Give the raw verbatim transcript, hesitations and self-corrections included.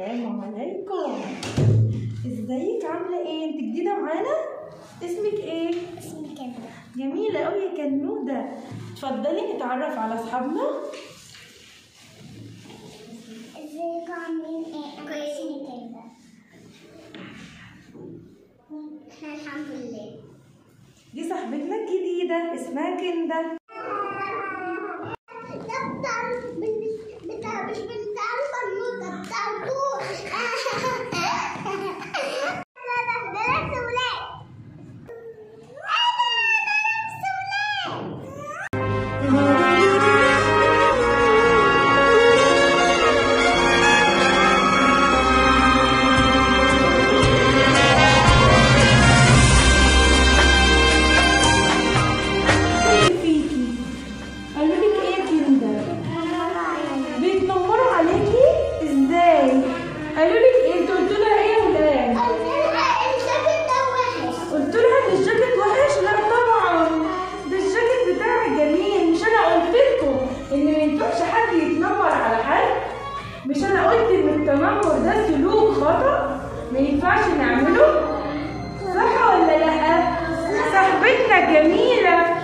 السلام عليكم. ازيك عامله ايه؟ انت جديده معانا؟ اسمك ايه؟ اسمي كندا. جميله قوي يا كنوده. اتفضلي نتعرف على اصحابنا. ازيكم عاملين ايه؟ انا اسمي كندا. احنا الحمد لله. دي صاحبتنا الجديده اسمها كندا. مش بتاع البنوته بتاعته. قالوا لك ايه؟ انتوا قلتوا لها ايه يا ولاد؟ قلت لها الجاكيت ده وحش. قلت لها ان الجاكيت وحش؟ لا طبعا، ده الجاكيت بتاعك جميل. مش انا قلت لكم ان ما ينفعش حد يتنمر على حد؟ مش انا قلت ان التنمر ده سلوك خطأ ما ينفعش نعمله؟ صح ولا لا؟ صاحبتنا جميلة